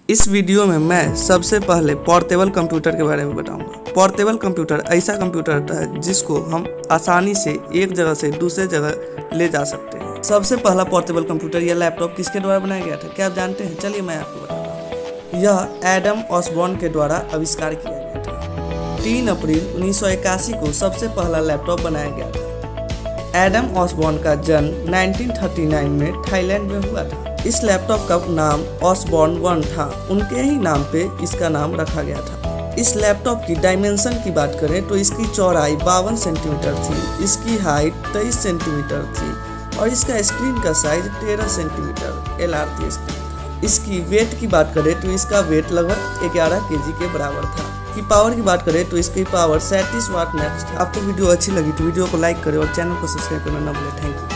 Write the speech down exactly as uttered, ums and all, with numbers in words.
इस वीडियो में मैं सबसे पहले पोर्टेबल कंप्यूटर के बारे में बताऊंगा। पोर्टेबल कंप्यूटर ऐसा कंप्यूटर होता है जिसको हम आसानी से एक जगह से दूसरे जगह ले जा सकते हैं। सबसे पहला पोर्टेबल कंप्यूटर या लैपटॉप किसके द्वारा बनाया गया था, क्या आप जानते हैं? चलिए मैं आपको बताता हूँ। यह एडम ऑसबॉर्न के द्वारा आविष्कार किया गया था। तीन अप्रैल उन्नीस सौ इक्यासी को सबसे पहला लैपटॉप बनाया गया था। एडम ऑसबॉर्न का जन्म उन्नीस सौ उनतालीस में थाईलैंड में हुआ था। इस लैपटॉप का नाम ऑसबॉर्न वन था, उनके ही नाम पे इसका नाम रखा गया था। इस लैपटॉप की डायमेंशन की बात करें तो इसकी चौड़ाई बावन सेंटीमीटर थी, इसकी हाइट तेईस सेंटीमीटर थी और इसका स्क्रीन का साइज तेरह centimetre L R T screen. इसकी वेट की बात करें तो इसका वेट लगभग ग्यारह के जी के बराबर था। की पावर की बात करें तो इसकी पावर सैंतीस वाट मैक्स था। आपको वीडियो अच्छी लगी तो वीडियो को लाइक करें और चैनल को सब्सक्राइब करना ना भूलें। Thank you.